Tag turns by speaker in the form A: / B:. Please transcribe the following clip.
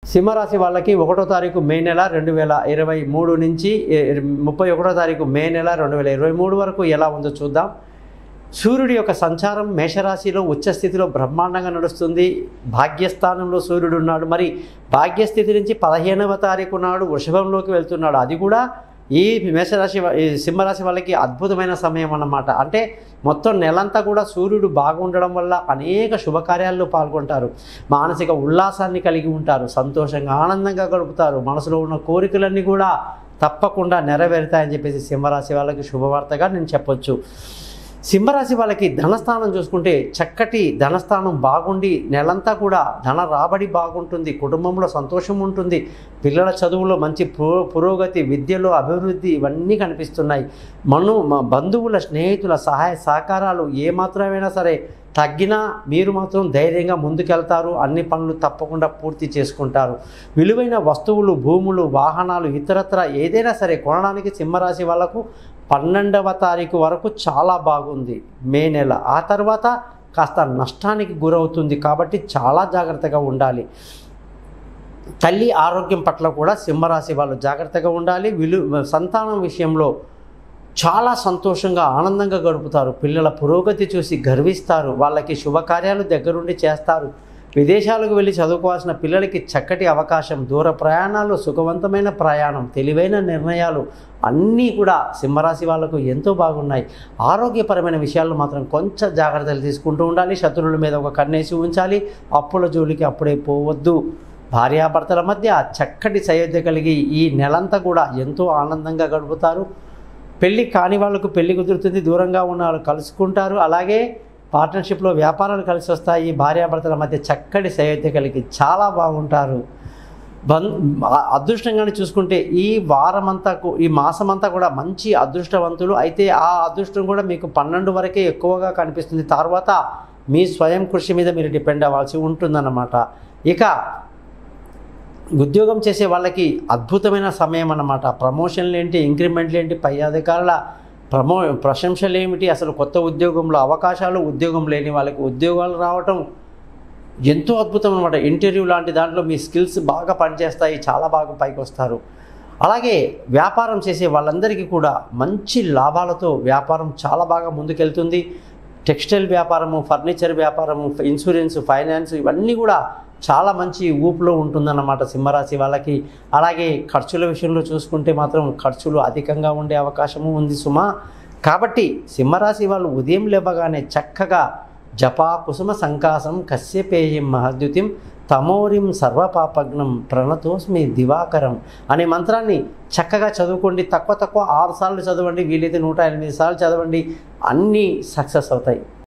A: సింహరాశి వాళ్ళకి 1వ తారీఖు మే నెల 2023 నుంచి 31వ తారీఖు మే నెల 2023 వరకు ఎలా ఉందో చూద్దాం. సూర్యుడి యొక్క సంచారం మేషరాశిలో ఉచ్చస్థితిలో బ్రహ్మాండంగా నడుస్తుంది. భాగ్యస్థానంలో సూర్యుడు ఉన్నాడు. మరి భాగ్యస్థితి నుంచి 15వ తారీఖు నాడు వృషభంలోకి వెళ్తున్నాడు. అది కూడా ఈ సింహరాశి వాళ్ళకి అద్భుతమైన సమయం అన్నమాట. అంటే మొత్తం నెలంతా కూడా సూర్యుడు బాగుండడం వల్ల అనేక శుభకార్యాల్లో పాల్గొంటారు. మానసిక ఉల్లాసాన్ని కలిగి ఉంటారు. సంతోషంగా ఆనందంగా గడుపుతారు. మనసులో ఉన్న కోరికలన్నీ కూడా తప్పకుండా నెరవేరుతాయని చెప్పేసి సింహరాశి వాళ్ళకి శుభవార్తగా నేను చెప్పొచ్చు. సింహరాశి వాళ్ళకి ధనస్థానం చూసుకుంటే చక్కటి ధనస్థానం బాగుండి నెలంతా కూడా ధన రాబడి బాగుంటుంది. కుటుంబంలో సంతోషం ఉంటుంది. పిల్లల చదువులో మంచి పురోగతి, విద్యలో అభివృద్ధి ఇవన్నీ కనిపిస్తున్నాయి. బంధువుల స్నేహితుల సహాయ సహకారాలు ఏమాత్రమైనా సరే తగ్గినా మీరు మాత్రం ధైర్యంగా ముందుకెళ్తారు. అన్ని పనులు తప్పకుండా పూర్తి చేసుకుంటారు. విలువైన వస్తువులు, భూములు, వాహనాలు ఇతరత్ర ఏదైనా సరే కొనడానికి సింహరాశి వాళ్ళకు 12వ తారీఖు వరకు చాలా బాగుంది మే నెల. ఆ తర్వాత కాస్త నష్టానికి గురవుతుంది. కాబట్టి చాలా జాగ్రత్తగా ఉండాలి. తల్లి ఆరోగ్యం పట్ల కూడా సింహరాశి వాళ్ళు జాగ్రత్తగా ఉండాలి. సంతానం విషయంలో చాలా సంతోషంగా ఆనందంగా గడుపుతారు. పిల్లల పురోగతి చూసి గర్విస్తారు. వాళ్ళకి శుభకార్యాలు దగ్గరుండి చేస్తారు. విదేశాలకు వెళ్ళి చదువుకోవాల్సిన పిల్లలకి చక్కటి అవకాశం, దూర ప్రయాణాలు, సుఖవంతమైన ప్రయాణం, తెలివైన నిర్ణయాలు అన్నీ కూడా సింహరాశి వాళ్ళకు ఎంతో బాగున్నాయి. ఆరోగ్యపరమైన విషయాల్లో మాత్రం కొంచెం జాగ్రత్తలు తీసుకుంటూ ఉండాలి. శత్రువుల మీద ఒక కన్నేసి ఉంచాలి. అప్పుల జోలికి అప్పుడే పోవద్దు. భార్యాభర్తల మధ్య చక్కటి సయోధ్య కలిగి ఈ నెలంతా కూడా ఎంతో ఆనందంగా గడుపుతారు. పెళ్ళి కాని వాళ్ళకు పెళ్లి కుదురుతుంది. దూరంగా ఉన్న వాళ్ళు కలుసుకుంటారు. అలాగే పార్ట్నర్షిప్లో వ్యాపారాలు కలిసి వస్తాయి. భార్యాభర్తల మధ్య చక్కటి సయోధ్య కలిగి చాలా బాగుంటారు. అదృష్టంగానే చూసుకుంటే ఈ మాసమంతా కూడా మంచి అదృష్టవంతులు. అయితే ఆ అదృష్టం కూడా మీకు 12 వరకే ఎక్కువగా కనిపిస్తుంది. తర్వాత మీ స్వయం కృషి మీద మీరు డిపెండ్ అవ్వాల్సి ఉంటుందన్నమాట. ఇక ఉద్యోగం చేసే వాళ్ళకి అద్భుతమైన సమయం అన్నమాట. ప్రమోషన్లు ఏంటి, ఇంక్రిమెంట్లు ఏంటి, పై అధికారుల ప్రశంసలు ఏమిటి, అసలు కొత్త ఉద్యోగంలో అవకాశాలు, ఉద్యోగం లేని వాళ్ళకి ఉద్యోగాలు రావటం ఎంతో అద్భుతం అనమాట. ఇంటర్వ్యూ లాంటి దాంట్లో మీ స్కిల్స్ బాగా పనిచేస్తాయి. చాలా బాగా పైకి వస్తారు. అలాగే వ్యాపారం చేసే వాళ్ళందరికీ కూడా మంచి లాభాలతో వ్యాపారం చాలా బాగా ముందుకెళ్తుంది. టెక్స్టైల్ వ్యాపారము, ఫర్నిచర్ వ్యాపారము, ఇన్సూరెన్స్, ఫైనాన్స్ ఇవన్నీ కూడా చాలా మంచి ఊపులో ఉంటుందన్నమాట సింహరాశి వాళ్ళకి. అలాగే ఖర్చుల విషయంలో చూసుకుంటే మాత్రం ఖర్చులు అధికంగా ఉండే అవకాశము ఉంది సుమా. కాబట్టి సింహరాశి వాళ్ళు ఉదయం లేవగానే చక్కగా జపా కుసుమ సంకాసం కశ్యపేయం మహద్యుతిం తమోరిం సర్వపాపగ్నం ప్రణతోస్మి దివాకరం అనే మంత్రాన్ని చక్కగా చదువుకోండి. తక్కువ 6 సార్లు చదవండి. వీలైతే 108 సార్లు చదవండి. అన్నీ సక్సెస్ అవుతాయి.